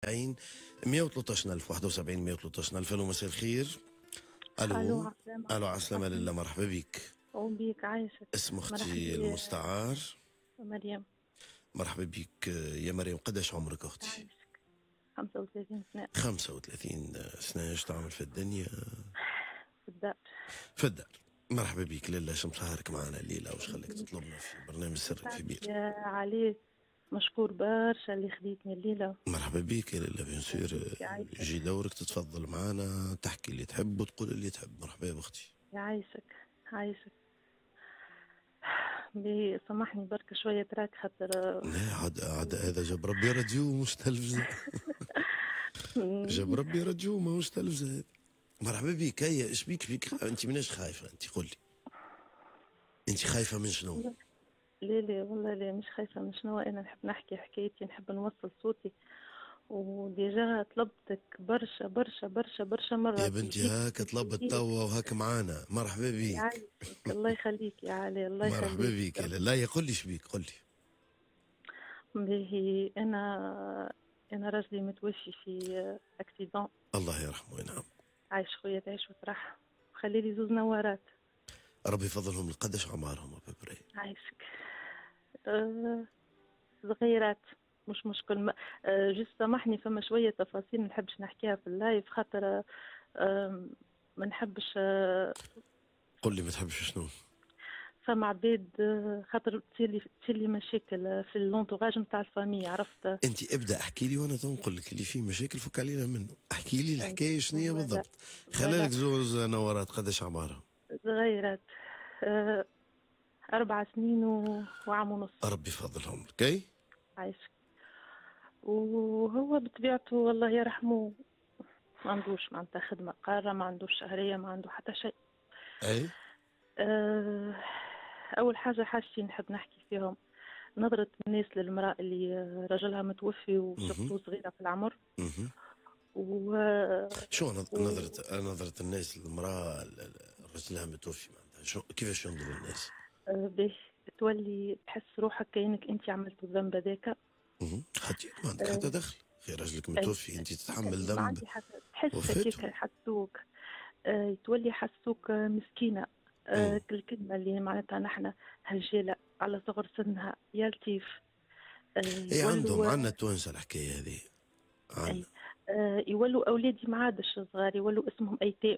عين 113,000 71 113,000. الو مساء الخير. الو الو. عسلامة. الو عسلامة لله، مرحبا بك. وبيك عايشك. اسم اختي مرحبا المستعار. مريم. مرحبا بك يا مريم، قداش عمرك اختي؟ عايشك 35 سنة 35 سنة. ايش تعمل في الدنيا؟ في الدار. في الدار. مرحبا بك لله، شو مسهرك معنا الليلة وش خليك تطلبنا في برنامج سر تعرف كبير؟ يا علي، مشكور برشا اللي خديتني الليلة. مرحبا بك يا لله بيان سور. وبيك يعيشك. يجي دورك تتفضل معنا، تحكي اللي تحب وتقول اللي تحب. مرحبا يا اختي. يعيشك عايشك. سامحني برك شوية تراك خاطر لا عاد هذا جاب ربي راديو مش تلفزة. جاب ربي رجو ماهوش تلفزة. مرحبا بك. هيا ايش بيك انت مناش خايفة؟ انت قولي، انت خايفة من شنو؟ لا لا والله لا، مش خايفة من شنو. أنا نحب نحكي حكايتي، نحب نوصل صوتي، وديجا طلبتك برشا برشا برشا برشا يا مرات بنتي يجيك هاك طلبت توا وهاك معانا. مرحبا بيك. يعيشك. الله يخليك يا علي، الله مرحبا يخليك بيك يا يا رب. لا يقول لي شبيك قولي. باهي أنا راجلي متوفي في أكسيدون. الله يرحمه وينعم. عايش خويا تعيش وترح، وخلي لي زوز نوارات. ربي يفضلهم. قداش عمرهم ببري؟ عايشك. أه صغيرات، مش مشكل جست سامحني، فما شوية تفاصيل ما نحبش نحكيها في اللايف خاطر ما نحبش قل لي ما تحبش شنو؟ فما عباد خاطر تصير لي مشاكل في اللونتوراج نتاع الفامي، عرفت. انت ابدا احكي لي وانا تنقل لك اللي فيه مشاكل فك علينا منه. احكي لي الحكايه شنو هي فوالا بالضبط. خلالك فوالا. زوز نورات قداش عمرهم؟ صغيرات، آه، 4 سنين وعام ونص. ربي يفضلهم لك. اي عايش. وهو بطبيعته والله يرحمه، ما عندوش معناتها خدمة قارة، ما عندوش شهرية، ما عنده حتى شيء. اي آه، أول حاجتين نحب نحكي فيهم: نظرة الناس للمرأة اللي رجلها متوفي اها وسورتو صغيرة في العمر. اها. و... شو و... نظرة الناس للمرأة رجلها متوفي معناتها شو كيفاش ينظروا الناس؟ به تولي تحس روحك كأنك أنت عملت الذنب هذاك. خطير، ما عندك حتى آه، دخل. خير رجلك أي متوفي انت تتحمل أي ما ذنب عندي حتى تحسك هيك وفاته. يحسوك. تولي يحسوك مسكينة. امم. الكلمة اللي معناتها نحن هالجيلة على صغر سنها يا لطيف. اي عندهم يولوا عندنا التوانسة الحكاية هذه عندنا. أي يولوا أولادي ما عادش صغار، يولوا اسمهم أيتام.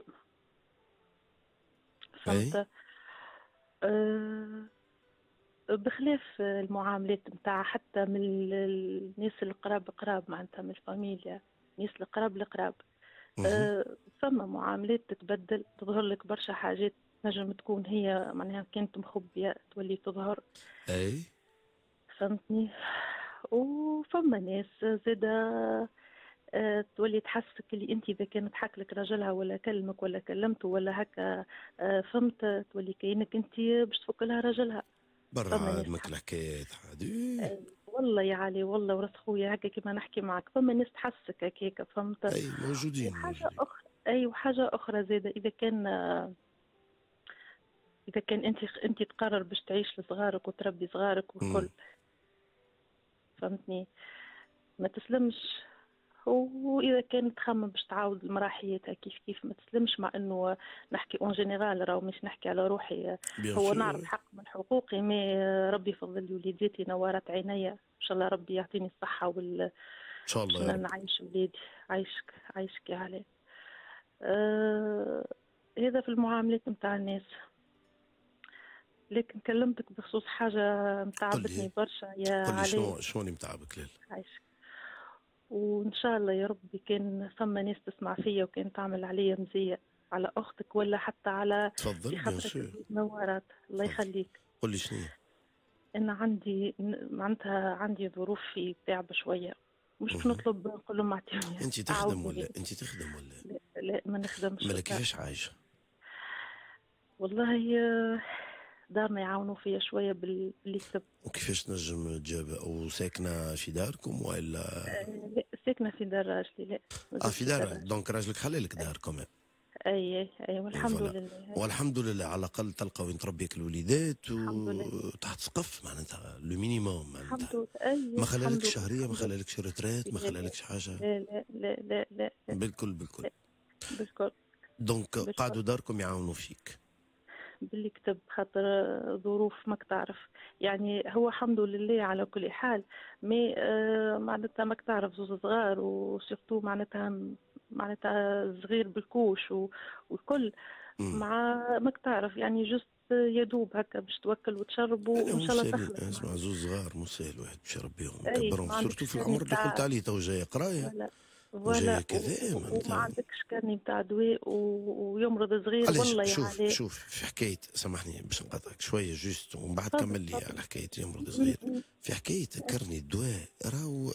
اي فهمت. آه، بخلاف المعاملات نتاع حتى من الناس القراب قراب، معناتها من الفاميليا، الناس القراب. اها. فما معاملات تتبدل، تظهر لك برشا حاجات نجم تكون هي معناها كانت مخبية تولي تظهر. اي فهمتني. وفما ناس زادة تولي تحسك اللي انت اذا كانت حك لك راجلها ولا كلمك ولا كلمته ولا هكا، فهمت، تولي كأنك انت باش تفك لها راجلها. برا فما عاد ناس ماك تحس. الحكايات عادي. والله يا علي، والله ورث خويا هكا كيما نحكي معك، فما ناس تحسك هكاك، فهمت. اي موجودين وحاجة موجودين. أخرى، وحاجة أخرى زادة، إذا كان أنت تقرر باش تعيش لصغارك وتربي صغارك والكل، فهمتني، ما تسلمش. وإذا كان تخمم باش تعاود المرأة حياتها كيف كيف، ما تسلمش. مع إنه نحكي اون جينيرال، راهو مش نحكي على روحي. بيان هو سور. نعرف حق من حقوقي، ما ربي يفضل لي وليداتي نورت عينيا إن شاء الله، ربي يعطيني الصحة ان شاء باش الله يا رب. نعيش وليدي. عايشك عايشك يا علي. هذا في المعاملات متاع الناس. لكن كلمتك بخصوص حاجة قل لي متعبتني برشا يا قل لي علي. شنو اللي متعبك ليل؟ عايشك. وإن شاء الله يا ربي كان ثم ناس تسمع فيا وكان تعمل عليا مزية، على أختك ولا حتى على تفضل في بيان خاطرك سور. زوج نوارات، الله تفضل يخليك. قل لي شنو هي؟ أنا عندي معناتها عندي ظروف في تعب شوية، مش باش نطلب نقول لهم اعطيوني انت تخدم أعاونوني. ولا انت تخدم ولا؟ لا, لا ما نخدمش مالا بالدار. كيفاش عايشه؟ والله دارنا يعاونوا فيا شوية باللي كتب. وكيفاش تنجم تجاب او ساكنه في داركم ولا؟ لا ساكنة في دار راجلي، لا اه مازلت في في دار دار راجلي. دونك راجلك حلالك أي دار كمان. أي والحمد فوالا. لله. والحمد لله على الأقل تلقى وين تربيك الوليدات الحمد لله. وتحت سقف معناتها لو مينيموم الحمد معناتها. لله. أي ما الحمد خلالكش لله. شهرية، ما الحمد لله. خلالكش ريتريت، ما لا لا خلالكش حاجة. لا لا لا لا لا لا. بالكل بالكل. لا. بالكل. دونك بالكل. قعدوا داركم يعاونوا فيك. باللي كتب خاطر ظروف ماك تعرف. يعني هو الحمد لله على كل حال. مي معناتها ماك تعرف زوز صغار وسيرتو معناتها صغير بالكوش والكل. امم مع ماك تعرف يعني جست يدوب هكا باش توكل وتشرب وان مو شاء الله ساهلين، تخلص اسمع معناتها. زوز صغار مو ساهل واحد باش يربيهم اي يكبرهم ما سورتو عندكش في كارني العمر اللي قلت بتاع. عليه تو جايه قرايه فوالا. وجايه فوالا كذا وما معناتها. عندكش كارني بتاع دواء ويمرض صغير علاش؟ والله يا شوف علي. شوف في حكايه، سامحني باش نقاطعك شويه جوست ومن بعد تفضل كمل لي على تفضل. حكايه يمرض م- صغير. م. في حكايه كرني الدواء راهو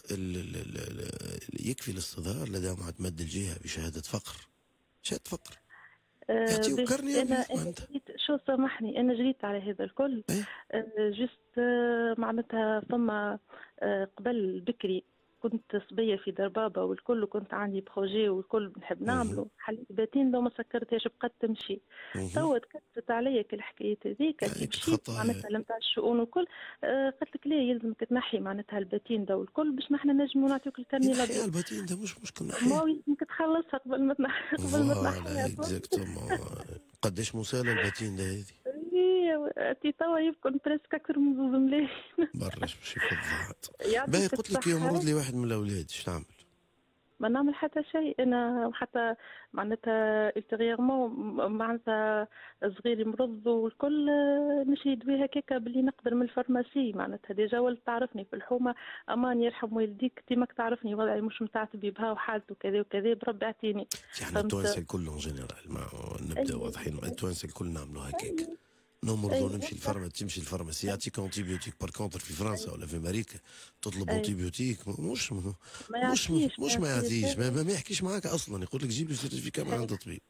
يكفي الاصطدار لدى معتمد الجهه بشهاده فقر، شهاده فقر يعطيو به كرني انا يربيك معناتها. جريت شو سامحني انا جريت على هذا الكل. ايه جست معناتها فما قبل بكري كنت صبية في دربابة والكل وكنت عندي بروجي والكل بنحب مهم. نعمله حليت باتين لو ما سكرتهاش بقت تمشي. مهم. توا تكتت عليا كل الحكاية هذيك كي هيك مشيت تخطى. معناتها لمتاع الشؤون والكل. قلت لك لا يلزمك تنحي معناتها الباتين دا والكل باش نحن نجمو نعطيوك الكرني ينحي الابيض. الباتين ده مش مشكل ما نحيه. هو يلزمك تخلصها قبل ما قبل ما فوالا تنحيها. اكزاكتومون. قداش مسالة الباتين ده هذي؟ انتي توا يمكن بريسك اكثر من زوز ملايين. برش باش يفض. باهي يعطيك قلت لك الصحة. يمرض لي واحد من الاولاد ايش نعمل؟ ما نعمل حتى شيء انا حتى معناتها التغييرمون معناتها صغير يمرض والكل نشري دواء هكاكا باللي نقدر من الفارماسي معناتها ديجا ولد تعرفني في الحومه. امان يرحم والديك ديماك تعرفني وضعي مش متاع طبيبها وحالته كذا وكذا بربي اعطيني. احنا التوانسه فهمت. الكل اون جينيرال ما نبدا اي واضحين، التوانسه الكل نعملوا هكاك. اي نمرضوا اي نمشي الفارما، تمشي الفارماسي يعطيك انتيبيوتيك. بار كونتر في فرنسا اي ولا في امريكا تطلب اي انتيبيوتيك مش ما مش يعطيش ما مش ما يعطيش. يعطيش ما يحكيش معاك اصلا، يقول لك جيب لي سيرتيفيكا من عند صحيح الطبيب.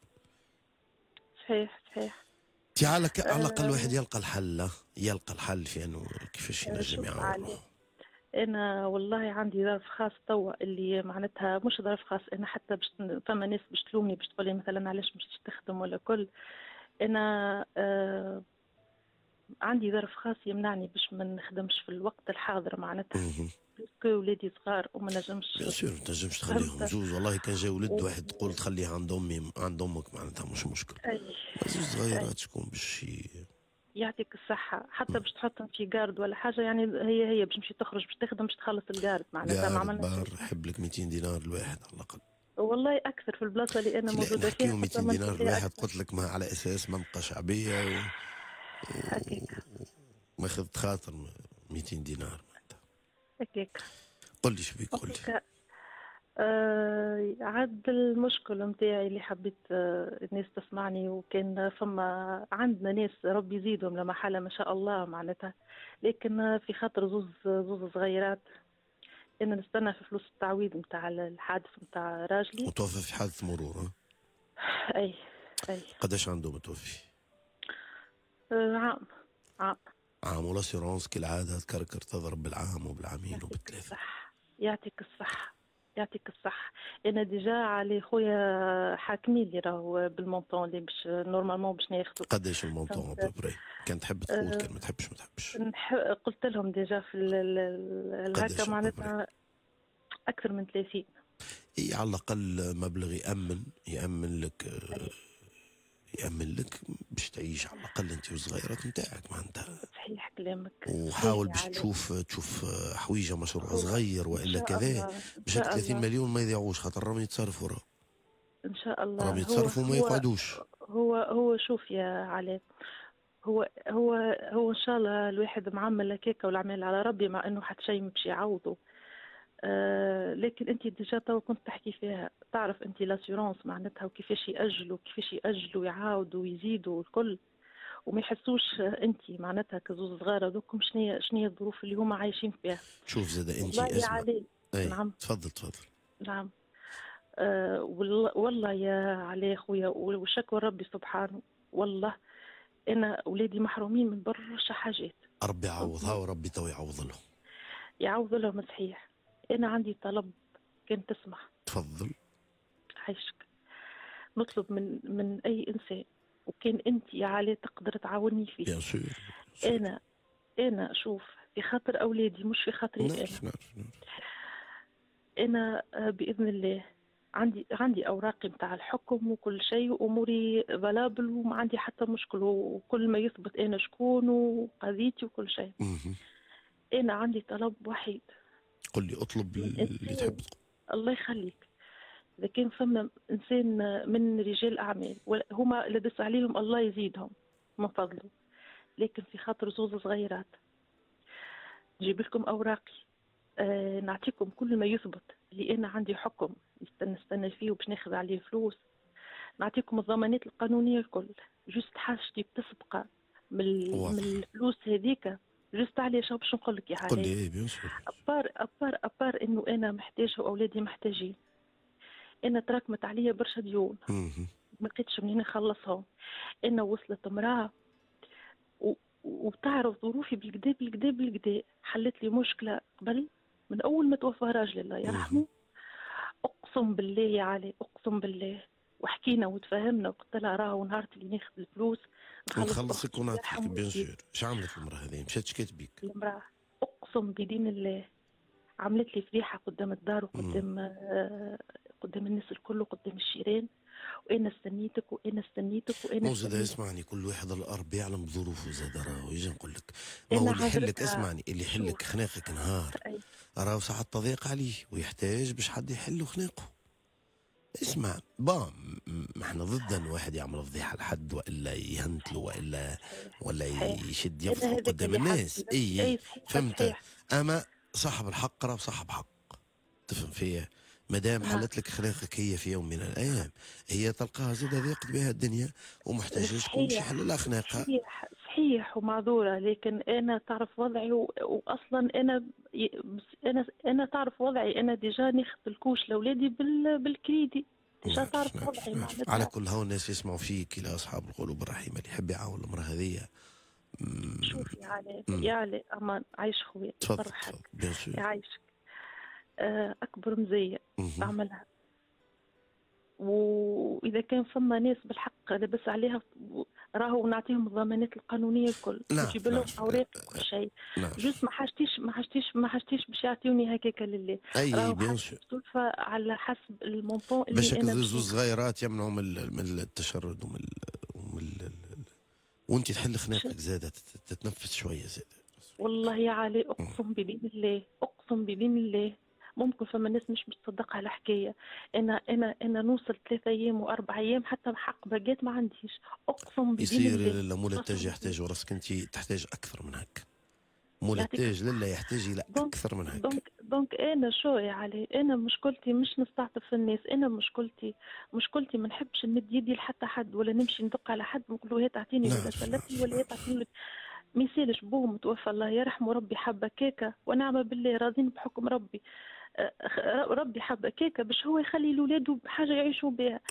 صحيح صحيح. تي على الاقل واحد أه يلقى الحل، لا يلقى الحل في انه كيفاش ينجم شوف يعاونه. علي. انا والله عندي ظرف خاص توا اللي معناتها مش ظرف خاص انا حتى فما ناس باش تلومني باش تقولي مثلا علاش مش تخدم ولا كل. انا عندي ظرف خاص يمنعني باش ما نخدمش في الوقت الحاضر معناتها. مهم. باسكو ولادي صغار وما نجمش. بيان سور ما تنجمش تخليهم فهمت. زوز، والله كان جا ولد واحد و- تقول تخليه عند امي عند امك معناتها مش مشكل. اي ما زوز اي صغيرات شكون باش يعطيك الصحة حتى باش تحطهم في جارد ولا حاجة يعني هي باش تمشي تخرج باش تخدم باش تخلص الجارد معناتها ما قارد عملنا بار شيء. يحب لك 200 دينار الواحد على الاقل. والله أكثر في البلاصة اللي أنا لا موجودة فيها نحكيو حتى 200 ما دينار نلاقي الواحد أكثر. قلت لك ما على اساس منطقه شعبيه هكاك وماخذ خاطر 200 دينار معناتها. هكاك قل لي شبيك قل لي. هكاك. عاد المشكل متاعي اللي حبيت الناس تسمعني وكان فما عندنا ناس ربي يزيدهم لما حالة ما شاء الله معناتها. لكن في خاطر زوز صغيرات أنا نستنى في فلوس التعويض متاع الحادث متاع راجلي. متوفى في حادث مرور ها؟ أي أي قداش عنده متوفي؟ عام عام. عام والاسيرونس كالعاده تكركر تضرب بالعام وبالعامين يعطيك وبالثلاثه. الصح يعطيك الصح يعطيك الصح. انا ديجا على خويا حاكمين لي راهو بالمونطون اللي باش نورمالمون باش ناخذه. قداش المونطون فهمت. ابوبري؟ كان تحب تقول كان ما تحبش ما تحبش. قلت لهم ديجا في الهكا قداش ابوبري؟ معناتها اكثر من 30. اي على الاقل مبلغ أي يامن لك باش تعيش على الاقل انت والصغيرات نتاعك معناتها. صحيح كلامك. وحاول صحيح باش عليك. تشوف حويجه مشروع هو صغير ان والا شاء كذا الله ان باش هاد شاء 30 الله مليون ما يضيعوش خاطر راهم يتصرفوا ان شاء راهم الله. هو يتصرفوا وما هو يقعدوش. هو شوف يا علي. هو ان شاء الله الواحد معمل هكاكا والعمل على ربي مع انه حتى شيء مش يعوضه. لكن انت ديجا تو كنت تحكي فيها تعرف انت لاسيورونس معناتها وكيفاش ياجلوا ويعاودوا ويزيدوا والكل وما يحسوش انت معناتها كزوز صغار هذوكم شنو الظروف اللي هما عايشين فيها. شوف زاد انت والله يا اسمع. علي. اي نعم تفضل. نعم. والله يا علي خويا وشكوى ربي سبحانه. والله انا اولادي محرومين من برشا حاجات. ربي يعوضها وربي تو يعوض لهم. يعوض لهم صحيح. انا عندي طلب كان تسمح. تفضل. عايشك. نطلب من اي انسان، وكان انت يا علي تقدر تعاوني فيه. بيان سور. انا انا شوف، في خاطر اولادي مش في خاطري انا. نعرف. انا باذن الله عندي اوراقي متاع الحكم وكل شيء، واموري فالابل وما عندي حتى مشكل، وكل ما يثبت انا شكون وقضيتي وكل شيء. انا عندي طلب وحيد. قل لي، اطلب من اللي انسان، تحب. الله يخليك، اذا كان فما انسان من رجال اعمال هما لبس عليهم الله يزيدهم من فضله، لكن في خاطر زوز صغيرات نجيب لكم اوراقي، نعطيكم كل ما يثبت اللي انا عندي حكم نستنى فيه وباش ناخذ عليه فلوس، نعطيكم الضمانات القانونيه الكل. جوست حاجتي بتسبق من الفلوس هذيك، جوست عليه شو باش نقول لك يا قل علي. لي بيان سور. ابار انه انا محتاجه واولادي محتاجين. انا تراكمت عليا برشا ديون، ما لقيتش منين نخلصهم. انا وصلت امراه وتعرف ظروفي بالكدا حلت لي مشكله قبل، من اول ما توفى راجلي الله يرحمه. اقسم بالله يا علي، اقسم بالله، وحكينا وتفاهمنا وقلت لها راهو نهار اللي ناخذ الفلوس نخلصك ونعطيك. بيان سور. اش عملت المراه هذه؟ مشات شكات بيك؟ المراه اقسم بدين الله عملت لي فضيحه قدام الدار قدام الناس الكل وقدام الجيران. وانا استنيتك مو زاد اسمعني، كل واحد الارض يعلم ظروفه زاد. راهو يجي نقول لك، ما هو أنا اللي يحلك، حضرتها. اسمعني، اللي يحلك خناقك نهار راهو ساعات تضيق عليه ويحتاج باش حد يحل خناقه. اسمع ما احنا ضد ان واحد يعمل فضيحه لحد والا يهنتلو ولا يشد يفضحه قدام الناس. اي فهمت. اما صاحب الحق راه صاحب حق، تفهم فيا؟ مادام حلت لك خناقك هي في يوم من الايام، هي تلقاها زاد ضيقت بها الدنيا ومحتاجه شكون باش يحل لها خناقها. صحيح ومعذوره، لكن انا تعرف وضعي واصلا انا تعرف وضعي، انا ديجا ناخذ الكوش لاولادي بالكريدي. ديجا تعرف وضعي معناتها. على كل هون الناس يسمعوا فيك الى اصحاب القلوب الرحيمه اللي يحب يعاون المراه هذه. شوف يا علي امان، عايش خويا تفضل بيان سور. يعيشك. اكبر مزيه اعملها، واذا كان فما ناس بالحق لبس عليها راهو نعطيهم الضمانات القانونيه الكل، نجيب لهم اوراق كل شيء. جوست ما حاجتيش باش يعطيوني هكاك لله. اي بيان سور. سلفة على حسب المونطون اللي باش انا زوز صغيرات يمنعوا من التشرد وانت تحل خناقك زاده تتنفس شويه زاده. والله يا علي اقسم بدين الله ممكن فما ناس مش بتصدق على حكايه. انا نوصل 3 ايام و4 ايام حتى حق باقات ما عنديش. اقسم بدين الله يصير المولتاج يحتاج، وراسك انت تحتاج اكثر من هك. مولتاج لله يحتاج الى اكثر من هك. دونك انا شو يا علي، انا مشكلتي مش نستعطف في الناس. انا مشكلتي ما نحبش نمد يدي لحتى حد ولا نمشي ندق على حد نقول له هات اعطيني ولا سلفني ولا هات اعطيني. ما يسالش بوه متوفى الله يرحمه، ربي حبه كيكه ونعم بالله، راضين بحكم ربي. ربي حبه كيكه باش هو يخلي لاولاده بحاجه يعيشوا بها.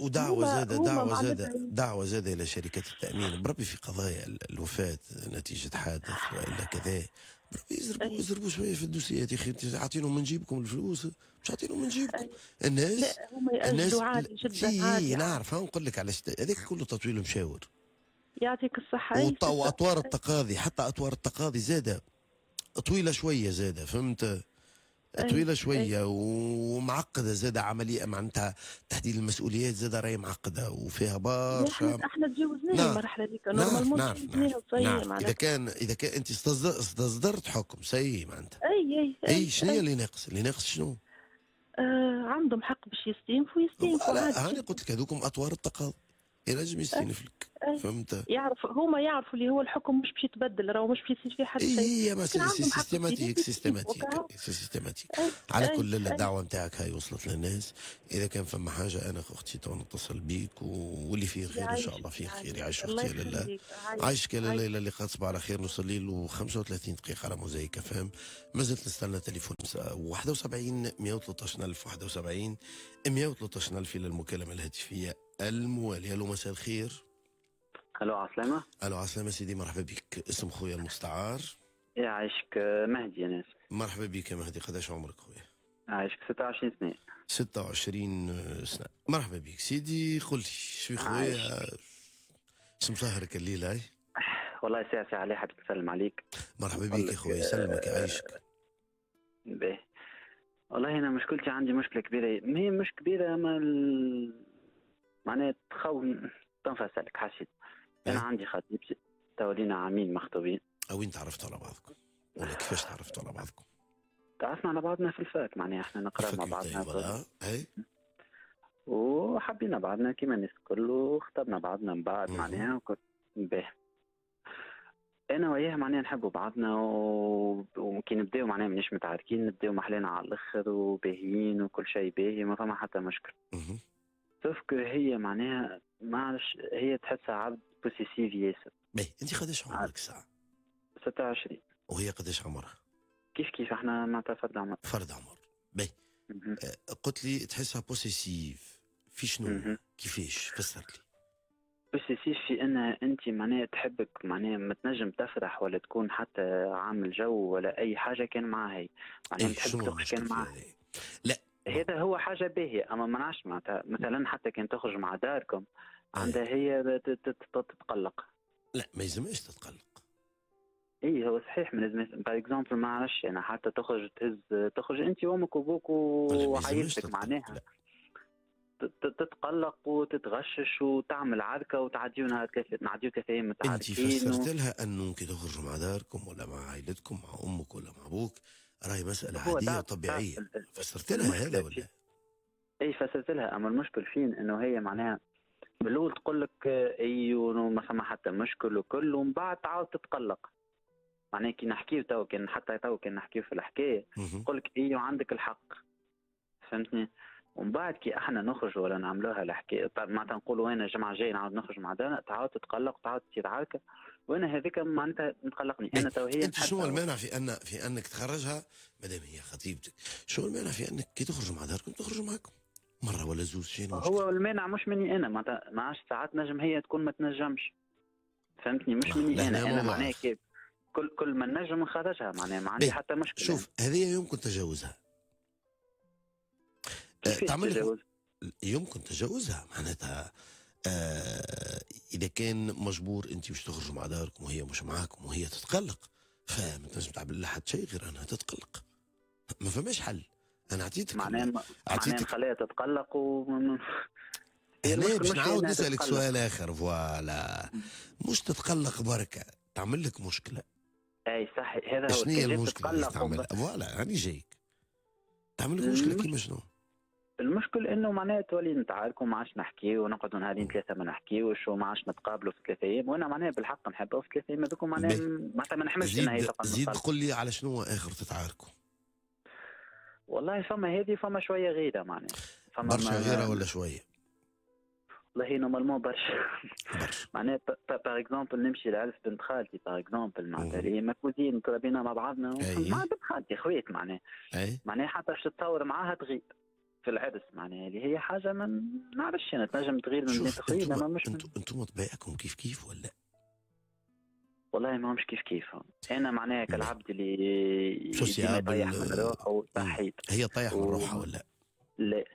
دعوه زاده الى شركات التامين بربي في قضايا الوفاه نتيجه حادث والا كذا. بربي يزربوا شويه في الدوسيات يا اخي. عاطينهم من جيبكم الفلوس، مش عاطينهم من جيبكم. الناس لا هم يأجلوا عادي جدا عادي. نعرف نقول لك على هذاك كله تطويل مشاور. يعطيك الصحة. وأطوار التقاضي، حتى أطوار التقاضي زادة طويلة شوية زادة، فهمت؟ طويلة شوية ومعقدة زادة. عملية معناتها تحديد المسؤوليات زادة راهي معقدة وفيها برشا. احنا تجاوزنا المرحلة هذيك نورمالمون. نعرف. إذا كان أنت استصدرت حكم سيء معناتها. أي شنو اللي ناقص؟ اللي ناقص شنو؟ عندهم حق باش يستينفوا لا هاني قلت لك هذوكم أطوار التقاضي ينجم يستينف لك. فهمت؟ هما يعرفوا اللي هو الحكم مش باش يتبدل، راهو مش باش يصير فيه حد شيء. هي مسألة سيستماتيك. على كل الدعوة نتاعك هاي وصلت للناس. إذا كان فما حاجة أنا أختي تو نتصل بيك، واللي فيه خير إن شاء الله فيه خير. يعيش أختي لله، عايشك لله إلى اللقاء. تصبح على خير. نصلي له 35 دقيقة على موزايك فهم. ما زلت نستنى تليفون 71 113 ألف 71 113 ألف إلى المكالمة الهاتفية الموالية. الو مساء الخير. الو عسلامة. الو عسلامة سيدي، مرحبا بك. اسم خويا المستعار؟ يعيشك مهدي يا ناس. مرحبا بك يا مهدي. قداش عمرك خويا؟ عايشك 26 سنة. 26 سنة. مرحبا بك سيدي، قل لي شو خويا، شو مسهرك الليلة هاي؟ والله ساعة عليه حبيت نسلم عليك. مرحبا بك يا خويا، يسلمك يعيشك. باهي. والله أنا مشكلتي، عندي مشكلة كبيرة، ما هي مش كبيرة، أما معناها تنفصلك حسيت. أنا عندي خطيبتي تولينا عامين مخطوبين. وين تعرفتوا على بعضكم؟ ولا كيفاش تعرفتوا على بعضكم؟ تعرفنا على بعضنا في الفاك، معناها احنا نقرا مع بعضنا وحبينا بعضنا كيما الناس الكل، واخترنا بعضنا من بعد معناها وكل باهي. انا وياه معناها نحبوا بعضنا وكي نبداو معناها مانيش متعاركين، نبداو محلينا على الاخر وباهيين وكل شيء باهي، ما فما حتى مشكل. سوف هي معناها ما عرفش، هي تحسها عبد بوسيسيف ياسر. باهي، انت قداش عمرك ساعة؟ 26. وهي قداش عمرها؟ كيف احنا معناتها فرد عمر. فرد عمر. باهي. قلت لي تحسها بوسيسيف في شنو؟ كيفاش؟ فسر لي. بوسيسيف في ان انت معناها تحبك، معناها ما تنجم تفرح ولا تكون حتى عامل جو ولا اي حاجه كان معها هي، معناها تحبك تخرج كان معها. لا هذا هو حاجه باهيه، اما ما نعرفش معناتها مثلا حتى كان تخرج مع داركم عندها هي تتقلق. لا ما يلزمش تتقلق. اي هو صحيح، من لازم باغ اكزومبل ما نعرفش انا حتى تخرج انت وامك وابوك وعائلتك معناها تتقلق وتتغشش وتعمل عركه وتعديونها نعديو 3 ايام متعاركين. انت فسرت لها انه كي تخرجوا مع داركم ولا مع عائلتكم مع امك ولا مع ابوك راهي مساله عاديه وطبيعيه، فسرت لها هذا ولا؟ اي فسرت لها، اما المشكل فين انه هي معناها بالاول تقول لك اي وما فما حتى مشكل وكل، ومن بعد تعاود تتقلق. معناها كي نحكيو تو كان حتى تو كان نحكيو في الحكايه تقول لك اي وعندك الحق، فهمتني؟ ومن بعد كي احنا نخرج ولا نعملوها الحكايه معناتها نقولوا انا الجمعه الجايه نعاود نخرج مع دانا، تعاود تتقلق وتعاود تصير عركه، وانا هذيك معناتها متقلقني انا تو هي. انت شنو المانع في انك تخرجها مادام هي خطيبتك؟ شنو المانع في انك كي تخرجوا مع داركم تخرجوا معكم مره ولا زوج؟ شنو هو المانع مش مني انا، ما عادش ساعات نجم هي تكون ما تنجمش، فهمتني؟ مش مني انا معناها كيف كل ما نجم نخرجها، معناها ما عندي حتى مشكله. شوف هذه يمكن تجاوزها. تعمل يمكن تجاوزها معناتها اذا كان مجبور انت باش تخرجوا مع داركم وهي مش معاكم وهي تتقلق، فما تنجم تعمل لها حتى شيء غير انها تتقلق. ما فماش حل. انا اعطيتك معناها نخليها تتقلق هنا باش نعاود نسالك سؤال اخر. فوالا مش تتقلق بركه، تعمل لك مشكله. اي صح، هذا هو. شنو هي المشكله اللي تعمل؟ فوالا هاني جايك تعمل لك مشكله كيما شنو؟ المشكل انه معناها تولي نتعاركوا، ما عادش نحكيو ونقعدوا نهارين 3 ما نحكيوش، وما عادش نتقابلوا في 3 ايام، وانا معناها بالحق نحبها في 3 ايام هذوك، معناها ما نحملش انها هي فقط. زيد قل لي على شنو اخر تتعاركوا؟ والله فما هذه فما شويه غيره، معناها فما برشا غيره ولا شويه؟ والله نورمالمون برشا. معناها باغ اكزومبل نمشي لعرس بنت خالتي باغ اكزومبل، معناتها اللي ما كوزين تربينا مع بعضنا مع بنت خالتي خويت، معناها حتى باش تتصور معاها تغيب في العرس، معناها اللي هي حاجه ما نعرفش انا تنجم تغير من تغير. انا مش انتم طبيعكم كيف ولا؟ والله ما همش كيف انا معناها كالعبد اللي يطيح من روحه صحيت. هي طايح من روحها ولا لا؟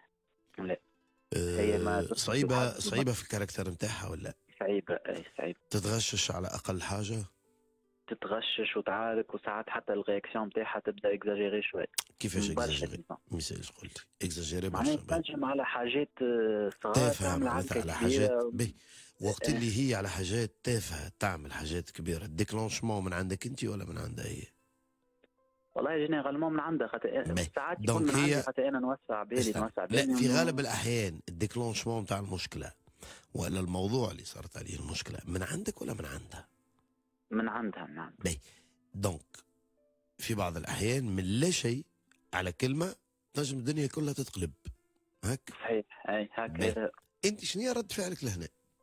هي ما صعيبه في الكاركتر نتاعها ولا؟ صعيبه تتغشش على اقل حاجه، تتغشش وتعارك، وساعات حتى الرياكسيون نتاعها تبدا اكزاجيري شوي. كيفاش اكزاجيري؟ مثال قول لي اكزاجيري برشا. تنجم على حاجات صغار تعمل على حاجات وقت اللي هي على حاجات تافهه تعمل حاجات كبيره. الديكلونشمون من عندك انت ولا من عندها هي؟ والله جينيرالمون من عندها، خاطر ساعات يكون من عندي، خاطر انا نوسع بالي. لا في غالب الاحيان الديكلونشمون تاع المشكله ولا الموضوع اللي صارت عليه المشكله من عندك ولا من عندها؟ من عندها. دونك في بعض الأحيان من لا شيء على كلمة تنجم الدنيا كلها تتقلب. هك صحيح. هكذا. أنت شنو رد فعلك لهنا؟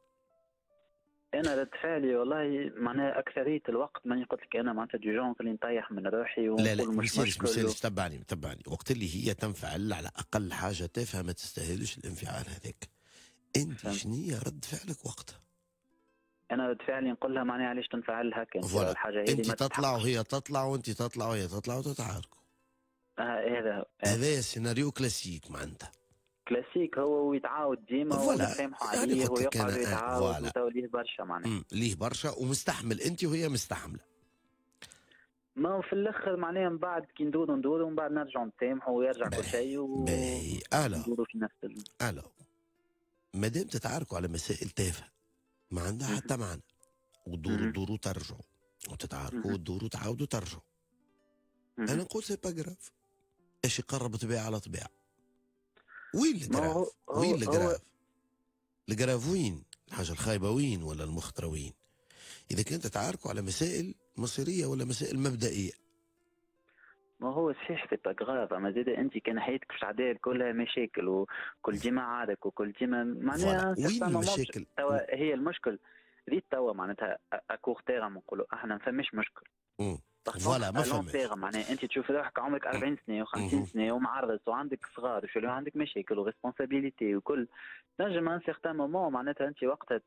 أنا رد فعلي والله معناها أكثرية الوقت ماني قلت لك أنا معناتها دي جون اللي نطيح من روحي ونقول مش مشكل. تبعني وقت اللي هي تنفعل على أقل حاجة تافهة ما تستاهلش الانفعال هذاك، أنت شنو رد فعلك وقتها؟ انا رد فعلي نقول لها معناها علاش تنفعل هكا الحاجه هذه. انت تطلع وهي تطلع وانت تطلع وهي تطلع وتتعاركوا. هذا هو. هذا سيناريو كلاسيك معناتها. كلاسيك هو ويتعاود ديما فوالا ونسامحوا يعني عليه قلت لك ويقعد انا يتعاود فوالا وتوليه برشا معناها. ليه برشا ومستحمل انت وهي مستحمله. ما هو في الاخر معناها من بعد كي ندوروا ومن بعد نرجعوا نتسامحوا ويرجع كل شيء باهي وندوروا في نفس الو ما دام تتعاركوا على مسائل تافهه ما عندها حتى معنى وتدوروا ترجعوا وتتعاركوا وتدوروا تعاودوا ترجعوا. انا نقول سي با جراف. ايش يقرب طبيعه على طبيعه؟ وين الجراف؟ وين الجراف؟ الجراف وين؟ الحاجه الخايبه وين ولا المخطره وين؟ اذا كنت تتعاركوا على مسائل مصيريه ولا مسائل مبدئيه. ما هو صحيح في باغراف، اما زاد انت كان حياتك في العداله كلها مشاكل وكل ديما عارك وكل ديما معناها وين المشاكل؟ توا هي المشكل ريت توا معناتها اكور تيرم نقولوا احنا ما فماش مشكل. فوالا ما فهمش. معناها انت تشوف روحك عمرك 40 سنه و50 سنه ومعرس وعندك صغار وشو عندك مشاكل وريسبونسابيلتي وكل نجم ان سيغتان مومون معناتها انت وقتها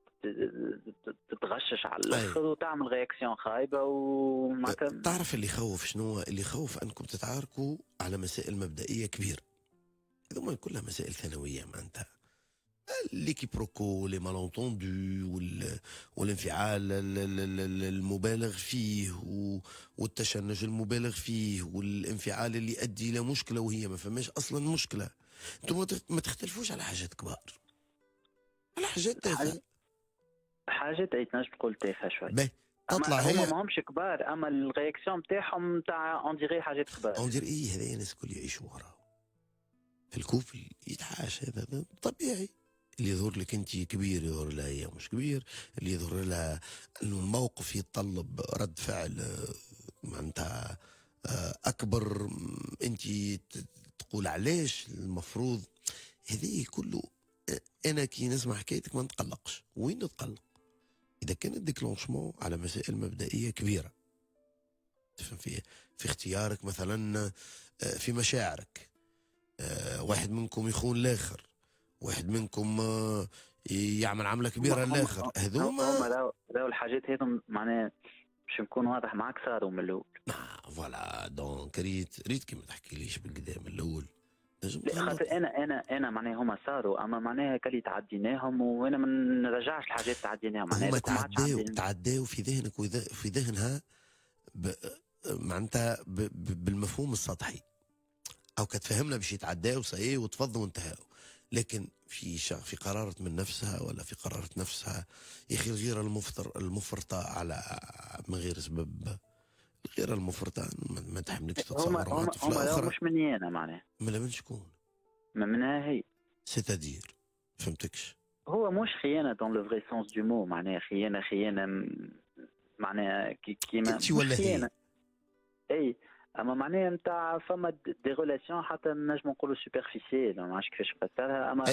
تتغشش على الاخر وتعمل رياكسيون خايبه ومعناتها. تعرف اللي يخوف شنو؟ اللي يخوف انكم تتعاركوا على مسائل مبدئيه كبيره. هذوما كلها مسائل ثانويه معناتها. لي كيبروكو لي مالونتوندو والانفعال المبالغ فيه والتشنج المبالغ فيه والانفعال اللي يؤدي الى مشكله وهي ما فماش اصلا مشكله. انتم ما تختلفوش على حاجات كبار، على حاجات تافهه. حاجات تنجم تقول تافهه شوي. تطلع هي ما همش كبار اما الرياكسيون نتاعهم تاع اون ديري حاجات كبار. اون ديري ايه هذا الناس الكل يعيشوا وراه. في الكوبل يتحاش هذا طبيعي. اللي يظهر لك انت كبير يظهر لها هي مش كبير، اللي يظهر لها انه الموقف يتطلب رد فعل معناتها اكبر انت تقول علاش المفروض. هذه كله انا كي نسمع حكايتك ما نتقلقش. وين نتقلق؟ اذا كان الديكلونشمون على مسائل مبدئيه كبيره تفهم في اختيارك مثلا، في مشاعرك، واحد منكم يخون الاخر، واحد منكم يعمل عمله كبيره للاخر. هذوما راهو الحاجات هذم معناها باش نكون واضح معك صاروا من الاول. فوالا دونك ريت كيما تحكي ليش بالقدام من الاول. خاطر انا معناها هما صاروا اما معناها كلي تعديناهم وانا ما نرجعش الحاجات تعديناهم. هما تعداو في ذهنك وفي ذهنها معناتها بالمفهوم السطحي، او كتفهمنا باش يتعداو صحيح وتفضوا وانتهاوا. لكن في قرارة من نفسها ولا في قرارة نفسها يا اخي الغيرة المفرطة على من غير سبب. الغيرة المفرطة ما تحملكش تتصور مع طفلة أخرى. مش مني أنا معناها. من شكون؟ منها هي. ستادير فهمتكش. هو مش خيانة دون لو فري سونس دو مو، معناها خيانة معناها كيما انت ولا هي؟ اي اما معناها نتاع فما دي ريلاسيون حتى نجم نقولوا سوبرفيسيال، ما نعرفش كيفاش نفسرها اما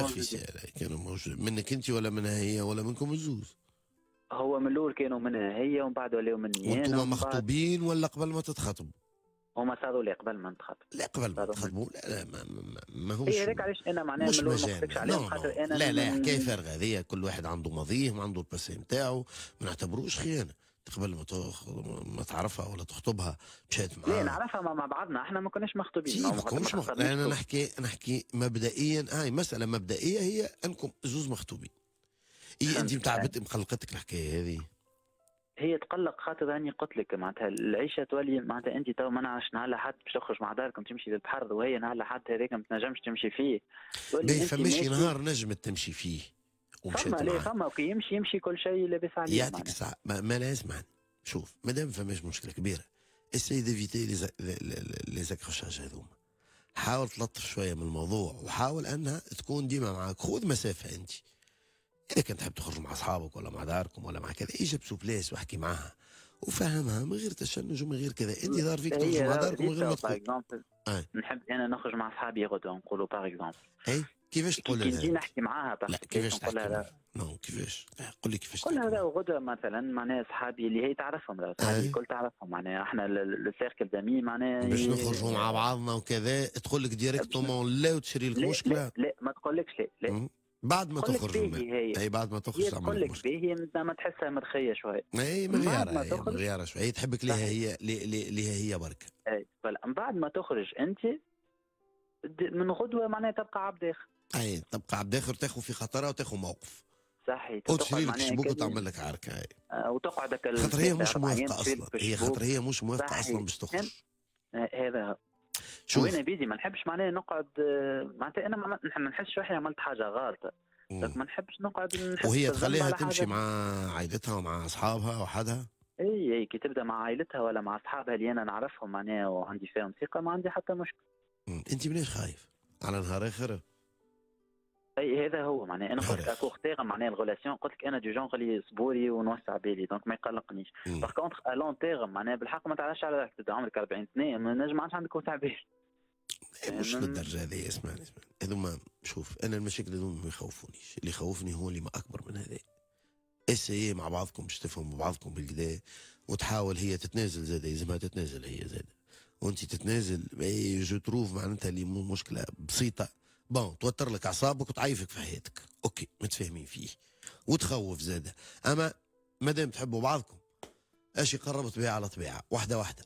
كانوا موجودين منك انت ولا منها هي ولا منكم الزوز؟ هو من الاول كانوا منها هي ومن بعد ولاو مني انا. وانتم مخطوبين ولا قبل ما تتخطبوا؟ هما صاروا لي قبل ما نتخطب. لا قبل ما تخطبوا لا ما هوش. اي هذاك علاش انا معناها من الاول ما قلتلكش عليهم خاطر انا لا حكايه فارغه هذه. كل واحد عنده ماضيه وعنده الباسي نتاعو، ما نعتبروش خيانه. قبل ما تعرفها ولا تخطبها مشيت معاها. لا نعرفها مع بعضنا، احنا ما كناش مخطوبين. انا نحكي مبدئيا. هاي مساله مبدئيه هي انكم زوز مخطوبين. انت متعبت مقلقتك الحكايه هذه؟ هي تقلق خاطر راني قلت لك معناتها العيشه تولي معناتها انت تو ما نعرفش نهار لحد باش تخرج مع داركم تمشي للبحر وهي نهار لحد هذاك ما تنجمش تمشي فيه. ما فماش نهار نجمت تمشي فيه ومشيت معاه. فما وكي يمشي كل شيء لاباس عليه. يعطيك الصحة. ما لازم شوف مادام فماش مشكله كبيره اساي ديفيتي لي زاكروشاج هذوما. حاول تلطف شويه من الموضوع وحاول انها تكون ديما معاك. خذ مسافه انت. إذا كنت تحب تخرج مع أصحابك ولا مع داركم ولا مع كذا إيجا بسوبليس واحكي معها وفهمها من غير تشنج ومن غير كذا. أنت دار فيك تخرج مع داركم من غير ما تقول. نحب أنا نخرج مع أصحابي غدوة نقولوا باغ إكزومبل. أي كيفاش تقول لها؟ كي نحكي معاها لا كيفاش تحكي معها؟ كيفاش؟ قول لي كيفاش تقول لها غدوة مثلا معناها أصحابي اللي هي تعرفهم أصحابي الكل تعرفهم معناها إحنا لو سيركل دامي معناها باش نخرجوا مع بعضنا وكذا. تقول لك ديريكتومون لا وتشري لك مشكلة؟ لا ما تقولكش لا بعد ما تخرج هي بعد ما تخرج تقول لك هي ما تحسها مرخيه شويه. اي مغياره شويه. هي تحبك ليها هي بركه. فلا من بعد ما تخرج انت من غدوه معناها تبقى عبد اخر. اي تبقى عبد اخر، تاخذ في خطرها وتاخذ موقف، صحيح. وتشري لك معناها شبوك وتعمل لك عركه. هاي وتقعد خاطر هي مش 4 أيام موافقه تشري لك اصلا، في هي الشبوك. خاطر هي مش موافقه صحيح. اصلا باش تخرج. هذا شوف وانا بيدي ما نحبش معناها نقعد معناتها انا ما نحسش روحي عملت حاجه غلطه، لكن ما نحبش نقعد نحس وهي بالذنب تخليها على تمشي حاجه. مع عائلتها ومع اصحابها وحدها. اي كي تبدا مع عائلتها ولا مع اصحابها اللي انا نعرفهم معناها وعندي فيهم ثقه ما عندي حتى مشكله. انت منيش خايف على نهار اخر؟ اي هذا هو معناها انا قلت لك اكو اختار معناها الغولاسيون، قلت لك انا دو جون اللي صبوري ونوسع بالي دونك ما يقلقنيش. باغ كونتخ ا لون تيرم معناها بالحق ما تعرفش على راك تبدا عمرك 40 سنه ما نجم عادش عندك وسع بالي. مش للدرجه هذه. اسمعني هذوما شوف انا المشاكل هذوما ما يخوفونيش، اللي يخوفني هو اللي ما اكبر من هذا. اسي مع بعضكم باش تفهموا بعضكم بالكدا، وتحاول هي تتنازل زاده، يلزمها تتنازل هي زاده، وانت تتنازل. جو تروف معناتها اللي مشكله بسيطه بون توتر لك اعصابك وتعيفك في حياتك، اوكي متفاهمين فيه، وتخوف زاده. اما مادام تحبوا بعضكم اش قربت بها على طبيعه واحده واحده.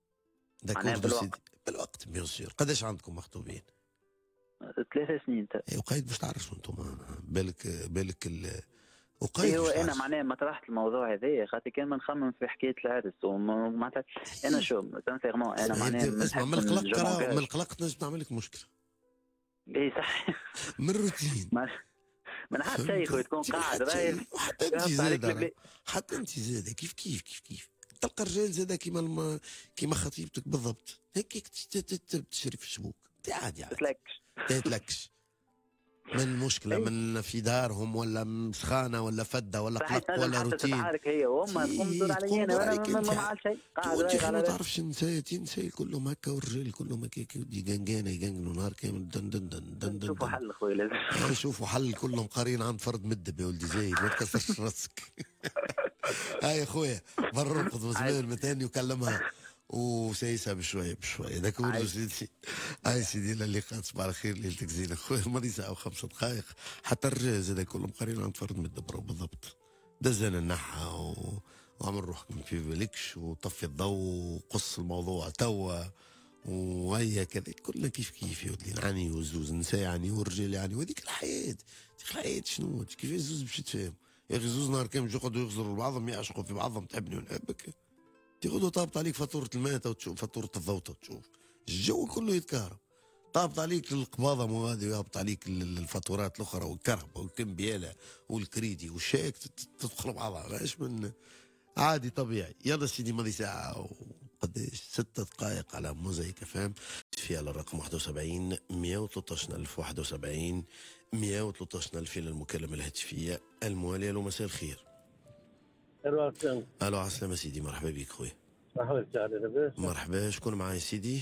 بالوقت بيان سور. قداش عندكم مخطوبين؟ 3 سنين. وقايد باش تعرفوا انتم بالك وقايد هو انا معناها ما طرحت الموضوع هذايا خاطر كان نخمم في حكايه العرس ومعناتها انا شو سانسيرمون انا معناها اسمع من القلق تنجم تعمل لك مشكله. اي صح من الروتين من حد شيء تكون قاعد رايح. حتى انت زاده حتى انت زاده كيف تلقى الرجال زاده كيما خطيبتك بالضبط هيك تشري في الشبوك عادي تتلكش من المشكلة من في دارهم ولا سخانة ولا فدة ولا قلق ولا روتين. تتعارك هي وهم تقوم تدور علي انا ما عملت شيء قاعد رايح على ما تعرفش نساء كلهم هكا والرجال كلهم هكا يقنقنوا نهار كامل دن دن دن دن دن. شوفوا حل خويا لازم شوفوا حل كلهم قارين عن فرد مدب يا ولدي زايد ما تكسرش راسك. هاي يا خويا برقد وزمان متاني وكلمها وسايسها بشويه ذاك هو سيدي. هاي سيدي اللقاء تصبح على خير ليلتك زينه خويا. ماضي ساعه و5 دقائق حتى الرجال زاد كلهم قارين عند فرد مدبره بالضبط. دزنا النحى وعمل روحك ما في بالكش وطفي الضوء وقص الموضوع توا وهيا كذا كلنا كيف يا ولدي نعاني وزوز نساء يعني والرجال يعني وهذيك الحياه. الحياه شنو كيف الزوز باش تفهم يا اخي؟ زوز نهار كامل يقعدوا يغزروا بعضهم يعشقوا في بعضهم تحبني ونحبك تاخذوا طابط عليك فاتورة الماء وتشوف فاتورة الضوء وتشوف الجو كله يتكهرب. طابط عليك القباضة وهذه ويهبط عليك الفاتورات الأخرى والكهرباء والكمبيالة والكريدي والشيك تدخل بعضها ماش من عادي طبيعي. يلا سيدي ماضي ساعة وقداش 6 دقائق على موزايك فهم في على الرقم 71 113 ألف 71 113 ألف إلى المكالمة الهاتفية الموالية. له مساء الخير. الو عسلامة سيدي مرحبا بك خويا. مرحبا شكون معايا سيدي؟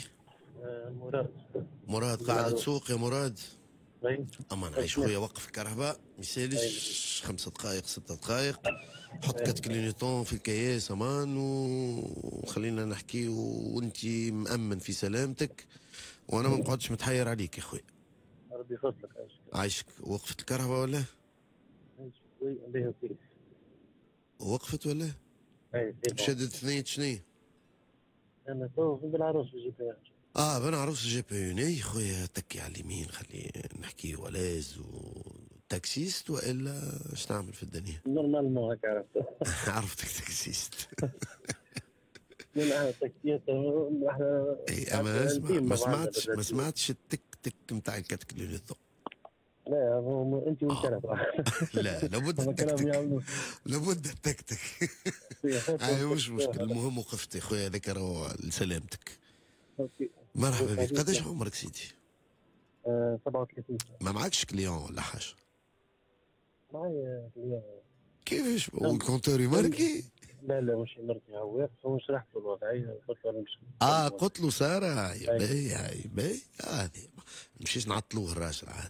مراد قاعد تسوق يا مراد؟ اما نعيش خويا وقف الكهرباء ميسالش 5 دقائق 6 دقائق حط 4 كلينيطون في الكياس امان وخلينا نحكي وانت مأمن في سلامتك وانا ما نقعدش متحير عليك يا خويا. ربي يفضلك عايشك. وقفت الكهرباء ولا؟ وقفت ولا؟ شدت ثنية شني؟ انا تو بن عروس في الجي بي بن عروس الجي بي اي خويا تكي على اليمين خلي نحكي ولاز وتاكسيست والا اش نعمل في الدنيا؟ نورمالمون هكا عرفت. عرفتك تاكسيست. لا تاكسيات احنا اما ما سمعتش التك تك نتاع الكاتكلينيطون. لا انت والكهرباء. لا لابد التكتك لابد التكتك. هاي مش مشكل المهم وقفت يا خويا هذاك راهو لسلامتك. مرحبا بك. قداش عمرك سيدي؟ 37. ما معكش كليون ولا حاجه؟ معايا كليون. كيفاش والكونتور يماركي؟ لا مش يماركي هو شرحت له الوضعيه قلت له نمشي. قلت له ساره يا باهي هذه مشيش نعطلوه الراجل عاد.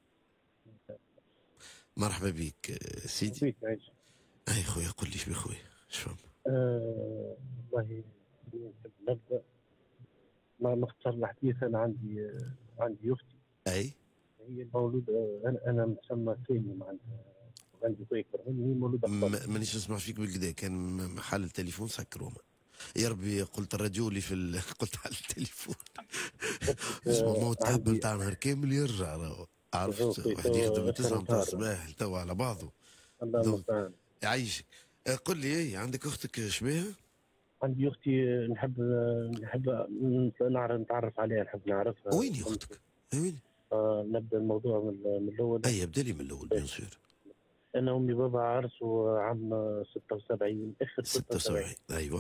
مرحبا بك سيدي. اي خويا قل لي بخويا شو والله نحب نبدا ما اختار الحديث. انا عندي اختي اي هي مولوده انا مسمى ثاني معناتها عندي اخويا اكبر مني هي مولوده مانيش نسمع فيك بالكدا كان محل التليفون سكروا يا ربي قلت الرجولي قلت على التليفون. قلت اسمه ما هو التعب عندي نتاع نهار كامل يرجع راهو. عرفت ذوقي واحد يخدم من اخر 9 نتاع نهار. الصباح توا على بعضه. الله دونك المستعان. يعيشك. قل لي ايه عندك اختك شبيها؟ عندي اختي نحب نعرف نتعرف عليها، نحب نعرفها. وين اختك؟ وين؟ نبدا الموضوع من الاول. اي ابدا لي من الاول بيان سور. انا امي بابا عرسوا عام 76 اخر 76 ايوه.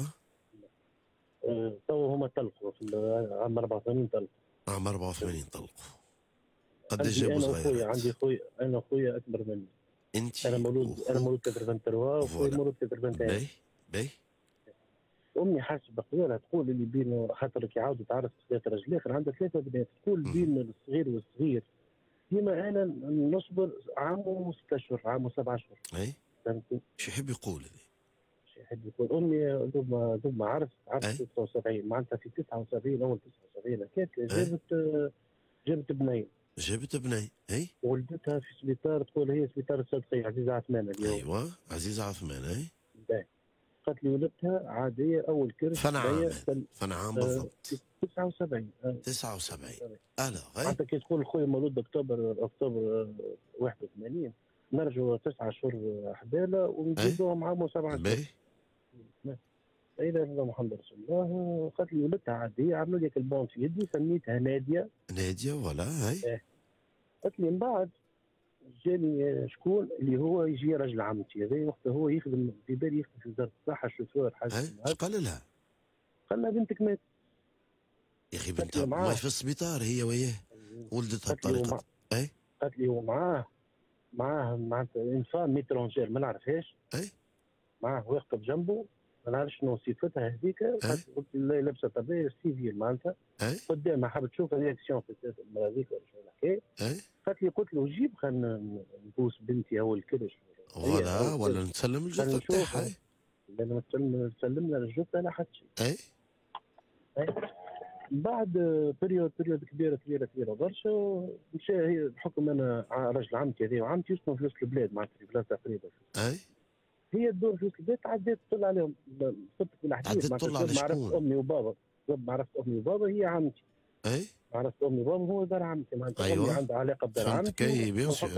تو هما طلقوا في عام 84 طلقوا. عام 84 طلقوا. قداش عندي جابوا انا واخويا، صغيرات؟ عندي اخويا، انا اخويا اكبر مني. انت انا مولود 83 واخويا مولود 81. باهي باهي. امي حاسبه قويه تقول اللي بين خاطرك يعاودوا تعرف ثلاثه رجال اخر عندها ثلاثه بنات، تقول بين الصغير والصغير ديما انا نصبر عام و6 اشهر، عام و7 اشهر. اي فهمتني؟ شو يحب يقول هذا؟ شو يحب يقول امي دوب ما عرفت 76 معناتها في 79 اول 79 هكاك جابت بنين. جابت بني اي. ولدتها في سبيطار، تقول هي سبيطار الصدقيه عزيزه عثمان اليوم. ايوه عزيزه عثمان اي. قالت لي ولدتها عاديه اول كرش. فانا عام بالضبط 79. 79 الا غير. حتى كي تقول خويا مولود اكتوبر 81 نرجعوا 9 شهور حباله ونزيدوهم عام و7 شهور. باهي. لا اله الا الله محمد رسول الله. قالت لي ولدتها عاديه، عملوا لي البون في يدي سميتها ناديه. ناديه ولا هاي. قالت لي من بعد جاني شكون اللي هو يجي راجل عمتي هذا وقتها هو يخدم في بالي، يخدم في وزاره الصحه شوفور حاجه. ايش قال لها؟ قال لها بنتك مات. يا اخي بنتها ما في السبيطار هي وياه ولدتها بطريقه. اي قالت لي ومعاه معناتها انسان ميترونجير ما نعرفهاش. اي معاه واقف جنبه ما نعرفش شنو صفتها هذيك. قلت لا لابسه طبيعي سيفيل معناتها. قدامها حابه تشوف رياكسيون في المرة هذيك ولا شنو الحكايه. قالت لي قلت له جيب خلينا نبوس بنتي اول الكرش ولا نسلم الجثه تاعها. لما سلمنا الجثه لا حد شيء. اي بعد بريود كبيره برشا مشى هي بحكم انا راجل عمتي هذه وعمتي يسكنوا في وسط البلاد معناتها في بلاصه قريبه. هي تدور في وسط البلاد تعديت تطل عليهم صدق الاحاديث معناتها ما عرفت امي وبابا. ما عرفت امي وبابا هي عمتي. عرفت امي وبابا هو دار عمتي معناتها. امي عندها علاقه بدار عمتي.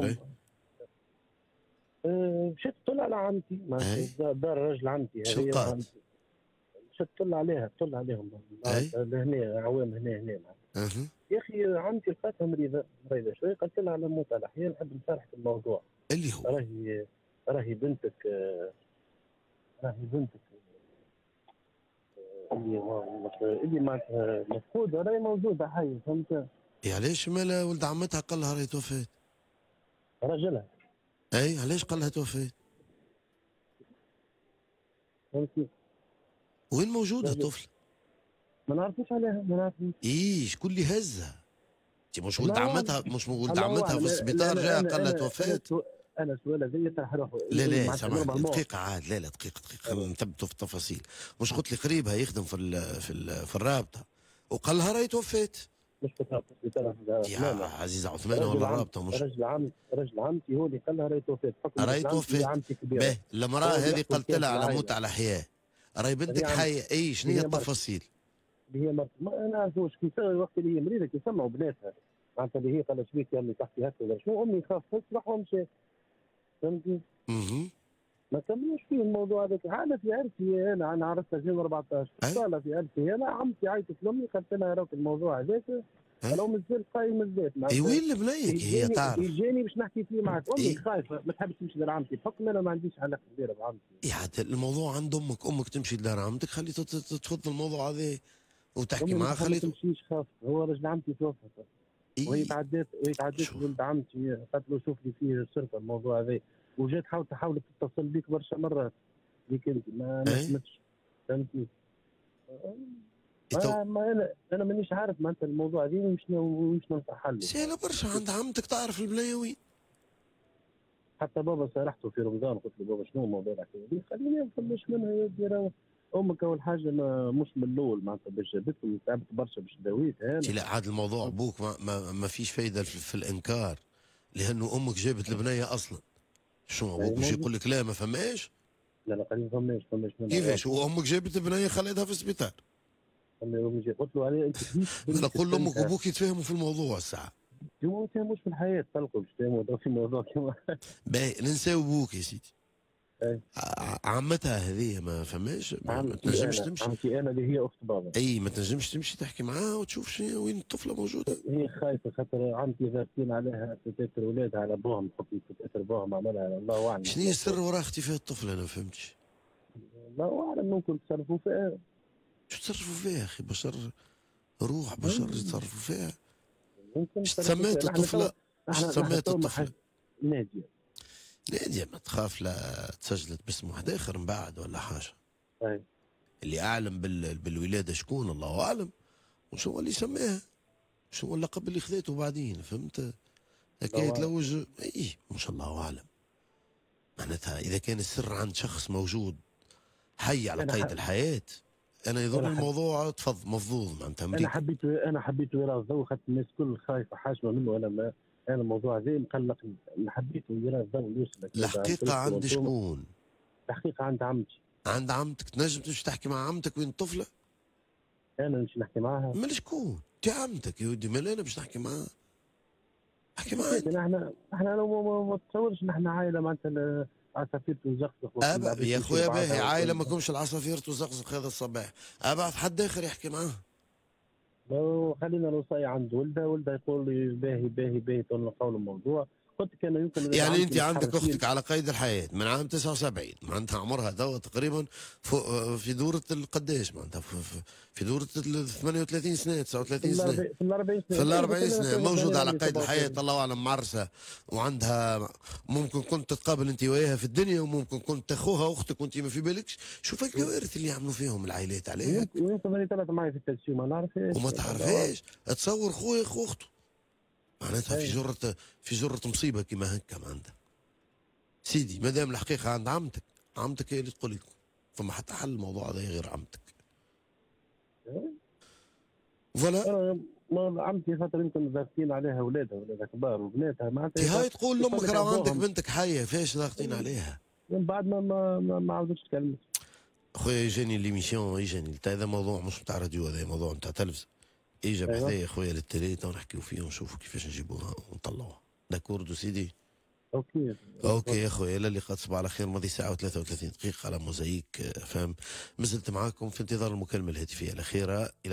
مشيت تطل على عمتي معناتها دار راجل عمتي هذه. مشيت تطل عليهم لهنا عوام هنا يا اخي عمتي لقيتها مريضه شويه. قلت لها على موت على الاحيان نحب نصارحك الموضوع اللي هو راهي بنتك اللي معناتها مفقوده راهي موجوده حيه. فهمت؟ علاش مالا ولد عمتها قال لها راهي توفات؟ رجلها. علاش قال لها توفات؟ فهمتي؟ وين موجوده الطفل؟ ما نعرفوش عليها ما نعرفوش. شكون اللي هزها؟ مش ولد عمتها في السبيطار جاء قال لها توفات؟ انا سؤال هذا يطرح روحه. لا سامحني دقيقه عاد. لا دقيقه خلينا نثبتوا في التفاصيل. مش قلت لي قريبها يخدم في الرابطه وقال لها راهي توفات؟ مش في الرابطه يا عزيزه عثمان ولا الرابطه؟ مش رجل عمتي هو اللي قال لها راهي توفات. راهي توفات. المراه هذه قالت لها على موت على حياه راهي بنتك حيه. شنو هي التفاصيل؟ اللي هي مرت ما نعرفوش كي وقت اللي هي مريضه كي سمعوا بناتها معناتها اللي هي قالت شبيك يا امي تحكي هكا ولا شنو. امي خافت راح ومشات. فهمتي؟ ما كملوش فيه الموضوع هذاك. انا في عرسي انا عرفتها 2014 صار في عرسي انا عمتي عيطت لامي قالت لها راك الموضوع هذاك لو مازال قايم الزيت. وين البنيك هي تعرف؟ يجيني باش نحكي فيه معك. امي خايفه ما تحبش تمشي لعمتي بحكم انا ما عنديش علاقه كبيره بعمتي. الموضوع عند امك تمشي لدار عمتك خلي تفض الموضوع هذا وتحكي معاه. خلي ما تمشيش خاف. هو راجل عمتي توفى وهي تعديت ولد عمتي قالت له شوف لي فيه سرقه الموضوع هذا وجات حاولت تتصل بيك برشا مرات ليك انت ما نجمتش. فهمتني؟ انا مانيش عارف معناتها الموضوع هذا وش ننصح حل. سهله برشا عند عمتك تعرف البنيه وين. حتى بابا صارحته في رمضان قلت له بابا شنو الموضوع هذا؟ خليني نفلش منها يا ديرا امك اول حاجه مش من الاول معناتها باش جابتكم تعبت برشا باش داويتها. لا عاد الموضوع ابوك ما فيش فايده في الانكار لانه امك جابت البنيه اصلا. شنو ابوك باش يقول لك لا ما فماش؟ لا لا قال لي فماش كيفاش وامك جابت بنيه خليتها في السبيطار؟ قلت له عليه انت انا نقول لامك وابوك يتفاهموا في الموضوع الساعه. ما يتفاهموش في الحياه طلقوا باش يتفاهموا في موضوع كيما باهي ننساو ابوك يا سيدي. أي. عمتها هذه ما فماش ما تنجمش تمشي. عمتي انا اللي هي اخت بابا. اي ما تنجمش تمشي تحكي معاها وتشوف شنو وين الطفله موجوده. هي خايفه خاطر عمتي ضاغطين عليها تتر اولادها على ابوهم حكم تتر ابوهم عملها الله اعلم. شنو هي السر وراء اختفاء الطفله؟ انا ما فهمتش. الله اعلم ممكن تصرفوا فيها. شو تصرفوا فيها اخي؟ بشر روح بشر يتصرفوا فيها. ممكن ايش تسميت الطفله؟ ايش سميت الطفله؟ ناديه. ناديه ما تخاف لا تسجلت باسم واحد اخر من بعد ولا حاجه. اي اللي اعلم بالولاده شكون الله اعلم. وشو هو اللي سماها؟ شو هو اللقب اللي خذيته بعدين فهمت؟ حكايه لوج اي مش الله اعلم. معناتها اذا كان السر عند شخص موجود حي على قيد الحياه انا يظن الموضوع مفضوض معناتها امريكا. انا حبيت يرى الضوء خاطر الناس كل خايفه حاشمه منه. انا الموضوع هذا مقلقني. انا حبيت يرى الضوء يوصل. الحقيقه عند شكون؟ الحقيقه عند عمتي. عند عمتك؟ تنجم تمشي تحكي مع عمتك وين الطفله؟ انا نمشي نحكي معاها. مال شكون؟ انت عمتك يا ودي مال انا باش نحكي معاها؟ احكي معاها. احنا لو ما تصورش ان احنا عائله معناتها عصافير تزقزق. يا خويا باهي عائله ما كومش العصافير تزقزق هذا الصباح. ابعث حد اخر يحكي معاها. خلينا نوصي عند ولده يقول لي باهي نقول الموضوع. قلت كان يمكن يعني انت عندك اختك على قيد الحياه من عام 79 معناتها عمرها توا تقريبا في دوره القداش معناتها في دوره 38 سنه 39 سنه في ال 40 سنه موجوده على قيد الحياه الله اعلم معرسه وعندها ممكن كنت تتقابل انت وياها في الدنيا وممكن كنت اخوها اختك وانت ما في بالكش. شوف الكوارث اللي يعملوا فيهم العائلات عليها. يمكن اللي طلعت معي في التاكسي ما نعرفهاش وما تعرفهاش. تصور خويا اخو اخته معناتها في جرة مصيبة كما هكا معناتها. سيدي ما دام الحقيقة عند عمتك هي اللي تقول لكم فما حتى حل الموضوع هذا غير عمتك. فوالا. عمتي خاطر يمكن ضاغطين عليها اولادها كبار وبناتها معناتها. هاي تقول لامك راه عندك بنتك حية فاش ضاغطين عليها؟ من بعد ما عاودتش تكلمت. خويا يجاني ليميسيون يجاني هذا موضوع مش نتاع راديو هذا موضوع نتاع تلفزة. اجا بحذايا خويا للتلي تو نحكيو فيه ونشوفوا كيفاش نجيبوها ونطلعوها. داكوردو سيدي. اوكي يا خويا الى اللقاء تصبح على خير. ماضي ساعه و33 دقيقه على موزايك فهم. مازلت معاكم في انتظار المكالمه الهاتفيه الاخيره.